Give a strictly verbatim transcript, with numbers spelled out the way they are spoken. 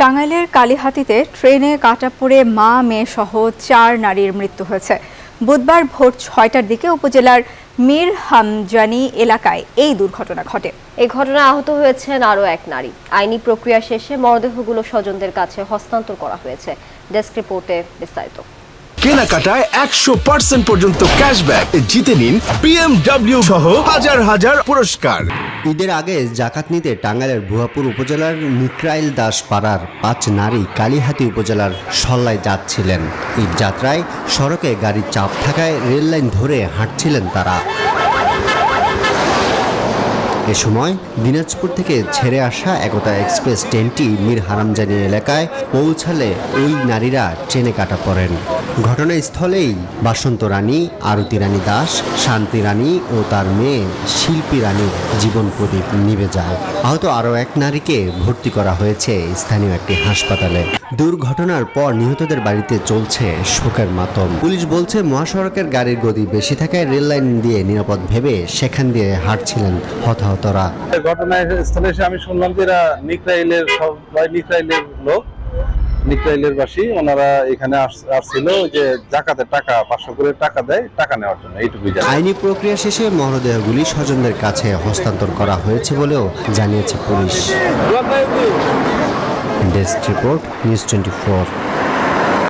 টাঙ্গাইলের কালিহাতীতে ট্রেনে কাটা পড়ে মা মেয়ে সহ চার নারীর মৃত্যু হয়েছে। বুধবার ভোর ছয়টার দিকে উপজেলার মীর হামজানি এলাকায় এই দুর্ঘটনা ঘটে। এই ঘটনায় আহত হয়েছেন আরও এক নারী। আইনি প্রক্রিয়া শেষে মরদেহগুলো স্বজনদের কাছে হস্তান্তর করা হয়েছে। ডেস্ক রিপোর্টে বিস্তারিত। কেনাকাটায় একশো পার্সেন্ট পর্যন্ত ক্যাশব্যাক জিতে নিন বিএমডব্লিউ সহ হাজার হাজার পুরস্কার। ঈদের আগে জাকাত নিতে টাঙ্গাইলের ভুয়াপুর উপজেলার মিকরাইল দাস পাড়ার পাঁচ নারী কালিহাতী উপজেলার সল্লায় যাচ্ছিলেন। ঈদ যাত্রায় সড়কে গাড়ির চাপ থাকায় রেল লাইন ধরে হাঁটছিলেন তারা। এ সময় দিনাজপুর থেকে ছেড়ে আসা একতা এক্সপ্রেস ট্রেনটি মীর হারামজানি এলাকায় পৌঁছালে ওই নারীরা ট্রেনে কাটা পড়েন। ঘটনাস্থলেই বাসন্ত রানী, আরতি রানী দাস, শান্তি রানী ও তার মেয়ে শিল্পী রানীর জীবন প্রদীপ নিভে যায়। আহত আরও এক নারীকে ভর্তি করা হয়েছে স্থানীয় একটি হাসপাতালে। দুর্ঘটনার পর নিহতদের বাড়িতে চলছে শোকের মাতম। পুলিশ বলছে মহাসড়কের গাড়ির গতি বেশি থাকায় রেল লাইন দিয়ে নিরাপদ ভেবে সেখান দিয়ে হাঁটছিলেন হতাহতরা। ঘটনাস্থলে এসে আমি শুনলাম যে এরা নিকরাইলের সবাই নিকরাইলের লোক, নিকরাইলের বাসী। ওনারা এখানে আসছিল যে জাকাতের টাকা পাঁচশো করে টাকা দেয়, টাকা নেওয়ার জন্য। এইটুকুই জানি। আইনি প্রক্রিয়া শেষে মরদেহগুলি স্বজনদের কাছে হস্তান্তর করা হয়েছে বলেও জানিয়েছে পুলিশ। Desk report, news twenty four.